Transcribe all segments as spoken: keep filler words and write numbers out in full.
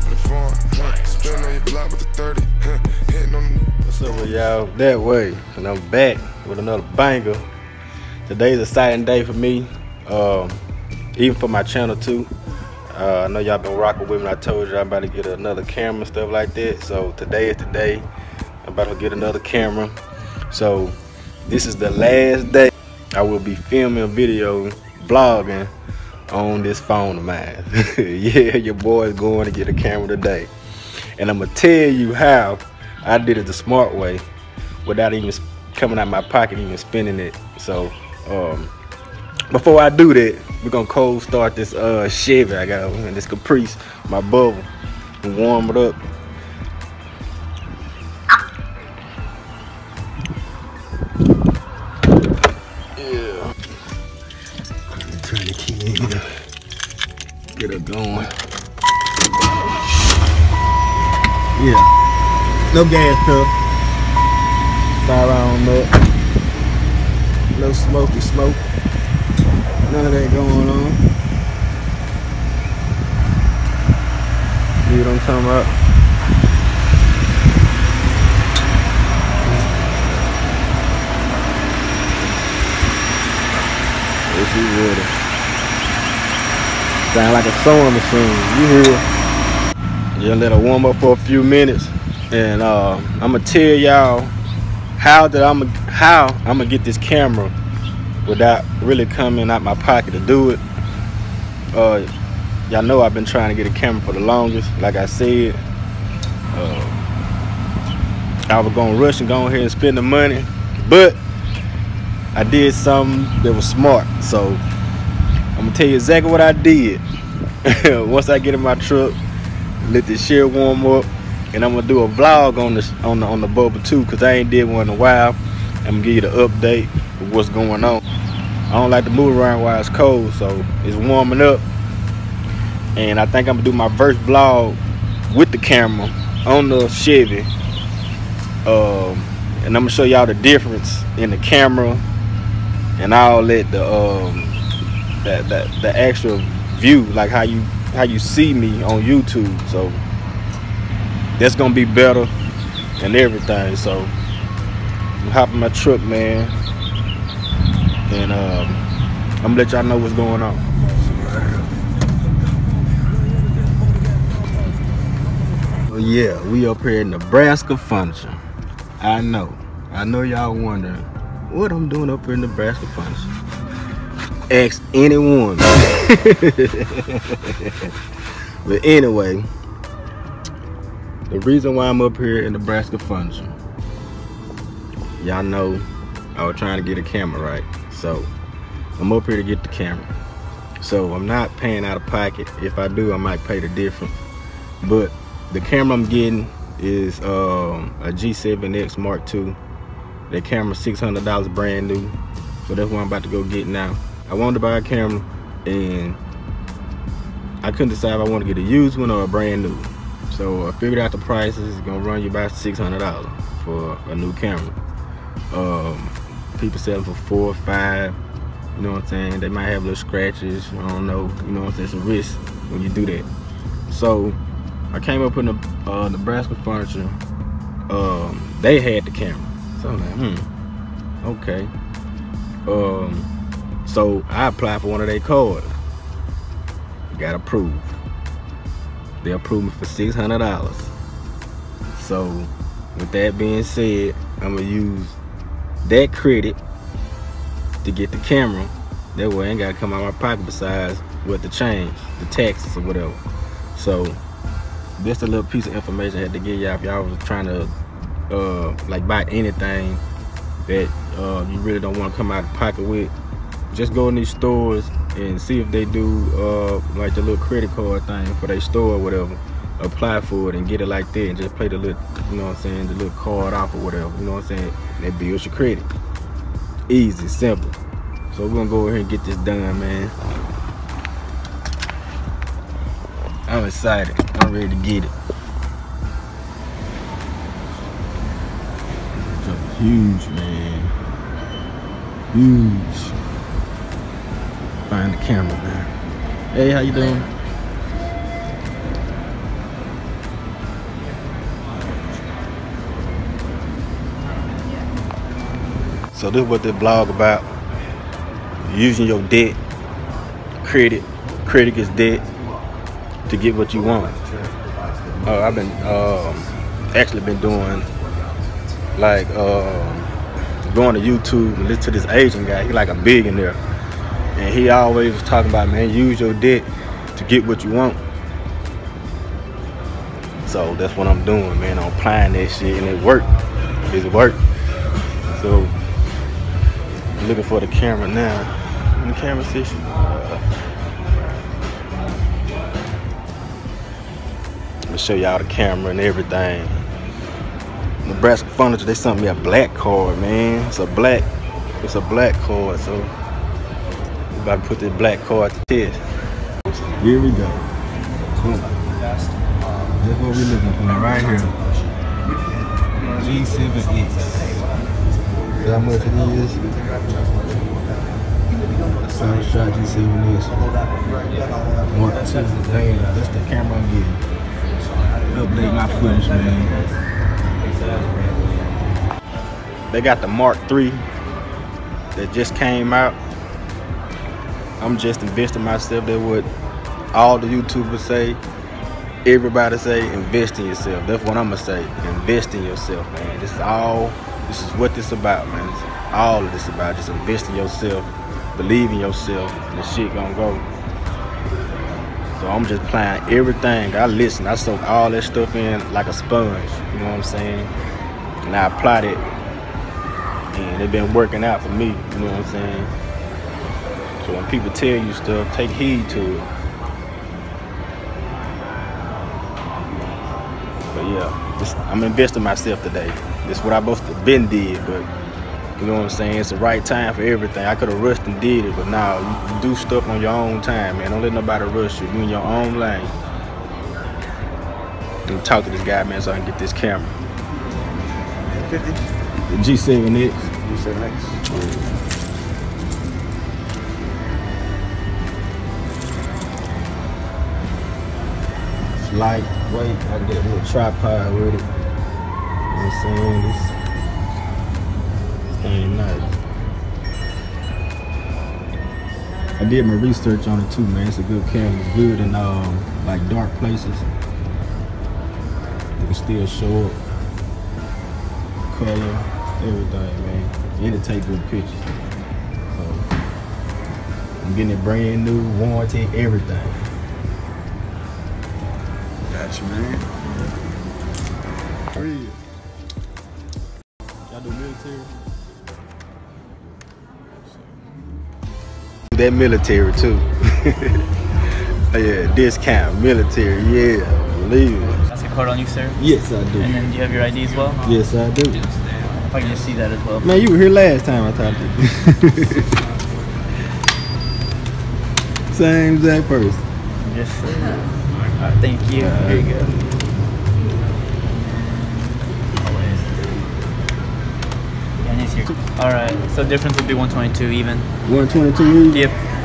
What's up with y'all? That way, and I'm back with another banger. Today's a exciting day for me, um, even for my channel too. Uh, I know y'all been rocking with me. I told you I'm about to get another camera and stuff like that. So today is the day. I'm about to get another camera. So this is the last day I will be filming a video, vlogging on this phone of mine. Yeah, your boy's going to get a camera today. And I'm gonna tell you how I did it the smart way without even coming out my pocket, even spending it. So um, before I do that, we're gonna cold start this uh, Chevy I got and this Caprice, my bubble, and warm it up. Yeah. Turn the key in here. Get her going. Yeah. No gas pedal. Siren up. No smoky smoke. None of that going on. See what I'm talking about? This is ready. Sound like a sewing machine. You hear? Yeah, let her warm up for a few minutes, and uh, I'm gonna tell y'all how that I'm how I'm gonna get this camera without really coming out my pocket to do it. Uh, y'all know I've been trying to get a camera for the longest. Like I said, uh, I was gonna rush and go ahead and spend the money, but I did something that was smart. So I'm gonna tell you exactly what I did. Once I get in my truck, let this shit warm up, and I'm gonna do a vlog on this on the on the bubble too, cause I ain't did one in a while. I'm gonna give you the update of what's going on. I don't like to move around while it's cold, so it's warming up, and I think I'm gonna do my first vlog with the camera on the Chevy, um, and I'm gonna show y'all the difference in the camera and all that, the um, that that the actual view, like how you how you see me on YouTube. So that's gonna be better and everything. So I'm hopping my truck, man, and um, I'm gonna let y'all know what's going on. Oh yeah, we up here in Nebraska Furniture. I know, I know y'all wondering what I'm doing up here in Nebraska Furniture. Ask anyone. But anyway, the reason why I'm up here in Nebraska Furniture, y'all know I was trying to get a camera, right? So I'm up here to get the camera. So I'm not paying out of pocket. If I do, I might pay the difference. But the camera I'm getting is um, a G seven X Mark two. That camera six hundred dollars brand new. So that's what I'm about to go get now. I wanted to buy a camera, and I couldn't decide if I want to get a used one or a brand new. So I figured out the prices. It's gonna run you about six hundred dollars for a new camera. Um, people selling for four or five. You know what I'm saying? They might have little scratches. I don't know. You know what I'm saying? It's a risk when you do that. So I came up in the uh, Nebraska Furniture. Um, they had the camera. So I'm like, hmm, okay. Um. So I applied for one of their cards. Got approved. They approved me for six hundred dollars. So with that being said, I'm gonna use that credit to get the camera. That way I ain't gotta come out of my pocket besides what the change, the taxes or whatever. So just a little piece of information I had to give y'all if y'all was trying to uh, like buy anything that uh, you really don't want to come out of pocket with. Just go in these stores and see if they do uh, like the little credit card thing for their store or whatever. Apply for it and get it like that, and just play the little, you know what I'm saying, the little card off or whatever. You know what I'm saying? That builds your credit. Easy, simple. So we're gonna go over here and get this done, man. I'm excited. I'm ready to get it. It's huge, man. Huge. Find the camera, man. Hey, how you doing? So this is what this blog about. Using your debt, credit, credit is debt to get what you want. Uh, I've been uh, actually been doing like uh, going to YouTube and listen to this Asian guy. He like a billionaire, and he always was talking about, man, use your debt to get what you want. So that's what I'm doing, man. I'm applying that shit, and it worked. It worked. So I'm looking for the camera now. In the camera station. Uh, let me show y'all the camera and everything. Nebraska Furniture, they sent me a black card, man. It's a black, it's a black card, so we're about to put this black card to test. Here we go. Boom. That's what we're looking for right here. G seven X. See how much it is? Sound shot G seven X. Mark two. Damn, that's the camera I'm getting. Update my footage, man. They got the Mark three that just came out. I'm just investing myself. That's what all the YouTubers say. Everybody say invest in yourself. That's what I'm gonna say. Invest in yourself, man. This is all. This is what this about, man. This is all of this about. Just invest in yourself. Believe in yourself, and the shit gonna go. So I'm just applying everything. I listen, I soak all that stuff in like a sponge, you know what I'm saying? And I applied it, and it been working out for me, you know what I'm saying? So when people tell you stuff, take heed to it. But yeah, just, I'm investing myself today. This is what I both been did, but you know what I'm saying? It's the right time for everything. I could have rushed and did it, but now you, you do stuff on your own time, man. Don't let nobody rush you. You in your own lane. Let me talk to this guy, man, so I can get this camera. fifty? The G seven X. G seven X. It's lightweight. I can get a little tripod with it. You know what I'm saying? This ain't nice. I did my research on it too, man. It's a good camera. It's good in um, like dark places. You can still show up color, everything, man. And it take good pictures. So I'm getting it brand new, warranty, everything. Got you, man. Real. Y'all do military? That military too. Oh, yeah, discount military, yeah, believe it. That's a card on you, sir? Yes, I do. And then do you have your I D as well? Yes, I do. If I can just see that as well. Man, you were here last time I talked to you. Same exact person. Yes, sir. All right, thank you. Uh, here you go. Alright, so difference would be one twenty-two even. one twenty-two even? Yep.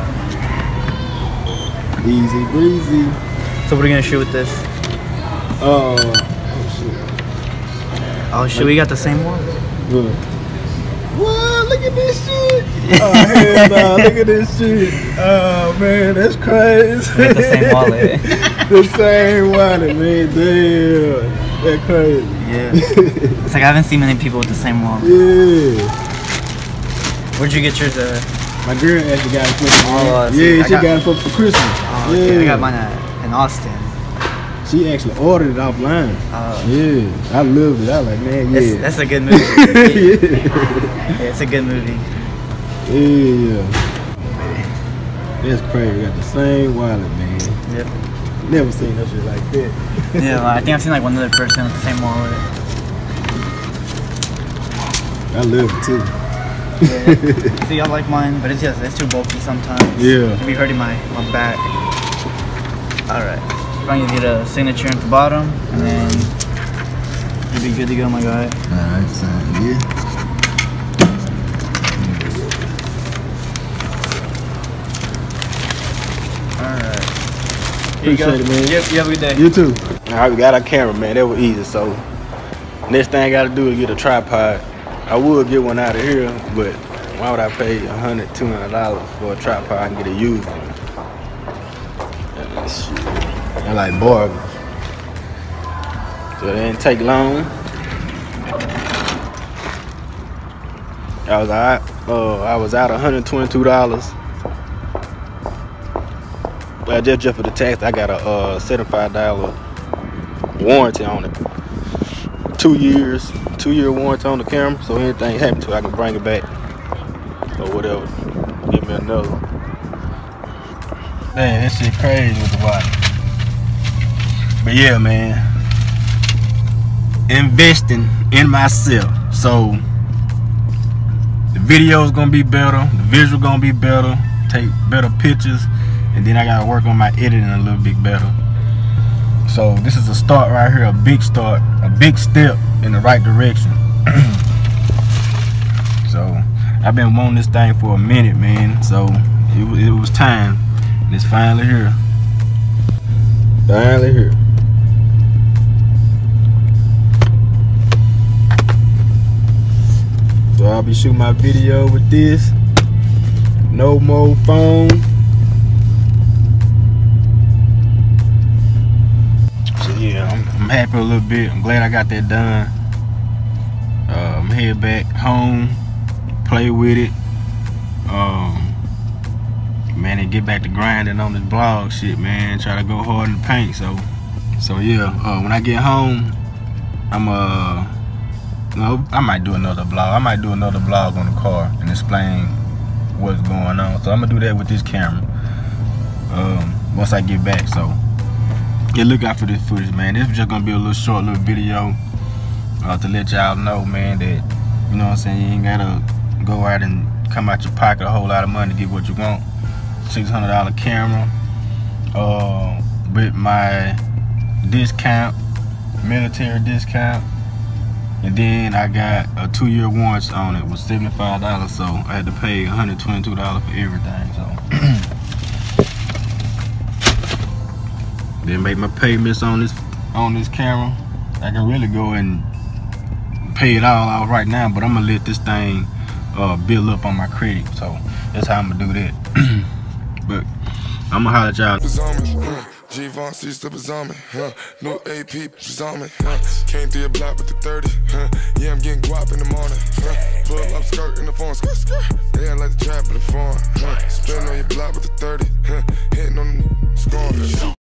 Easy breezy. So what are we gonna shoot with this? Uh, oh shit. Oh shit, we got the same one? Good. What? Look at this shit. Oh hell nah, look at this shit. Oh man, that's crazy. We got the same wallet. The same wallet, man. Damn. That's crazy. Yeah. It's like I haven't seen many people with the same wallet. Yeah. Where'd you get yours at? My girl actually got it for me. Oh, uh, yeah, see, she got, got it for, for Christmas. Oh, yeah. okay. I got mine at, in Austin. She actually ordered it offline. Oh. Yeah. I loved it. I was like, man, yeah. That's, that's a good movie. Yeah. Yeah, it's a good movie. Yeah. That's crazy. We got the same wallet, man. Yep. Never seen no shit like that. Yeah, well, I think I've seen like one other person with the same wallet. I love it too. Yeah. See, I like mine, but it's just it's too bulky sometimes. Yeah. It'd be hurting my, my back. Alright. I'm gonna get a signature at the bottom, and then you'll be good to go, my guy. Alright, sound good. Alright. Appreciate it, man. Yep, you have a good day. You too. Alright, we got our camera, man. That was easy. So next thing I gotta do is get a tripod. I would get one out of here, but why would I pay a hundred, two hundred dollars for a tripod? I can get a used one. Uh, shit. They're like bargains. So it didn't take long. I was out. Uh, I was out one hundred twenty-two dollars. Well, just just for the tax, I got a uh, seventy-five dollar warranty on it. Two years, two year warranty on the camera. So anything happens to it, I can bring it back or whatever. Give me another. Man, that shit crazy with the watch. But yeah, man, investing in myself. So the video is gonna be better, the visual gonna be better, take better pictures, and then I gotta work on my editing a little bit better. So this is a start right here, a big start, a big step in the right direction. So I've been wanting this thing for a minute, man. So it, it was time, and it's finally here. Finally here. So I'll be shooting my video with this. No more phone. So yeah, I'm, I'm happy a little bit. I'm glad I got that done. Uh, I'm head back home, play with it. Um, man, and get back to grinding on this blog shit, man. Try to go hard in the paint. So, so yeah. Uh, when I get home, I'm uh. No, I might do another vlog. I might do another vlog on the car and explain what's going on. So I'm gonna do that with this camera um, once I get back. So yeah, look out for this footage, man. This is just gonna be a little short little video uh, to let y'all know, man, that, you know what I'm saying, you ain't gotta go out and come out your pocket a whole lot of money to get what you want. six hundred dollar camera uh, with my discount, military discount. And then I got a two year warranty on it with seventy-five dollars, so I had to pay one hundred twenty-two dollars for everything. So then make my payments on this on this camera. I can really go and pay it all out right now, but I'm gonna let this thing uh, build up on my credit. So that's how I'm gonna do that. But I'm gonna holler at y'all. G seven X slippers on me, huh? No A P was on me, huh? Came through your block with the thirty, huh? Yeah, I'm getting guap in the morning, huh? Pull up skirt in the phone, skirt, skirt. Yeah, I like the trap in the phone, huh? Spin on your block with the thirty, huh? Hitting on the score.